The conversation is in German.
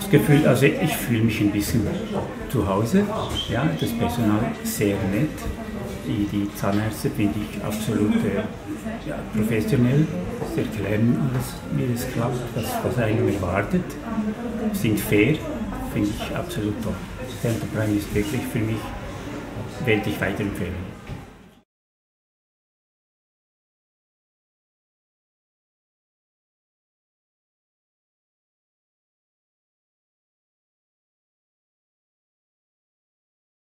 das Gefühl, also ich fühle mich ein bisschen zu Hause. Ja, das Personal sehr nett. Die Zahnärzte finde ich absolut ja, professionell. Sie erklären alles, wie es klappt, was einem erwartet. Sind fair, finde ich absolut toll. Dental Prime ist wirklich für mich, werde ich weiterempfehlen.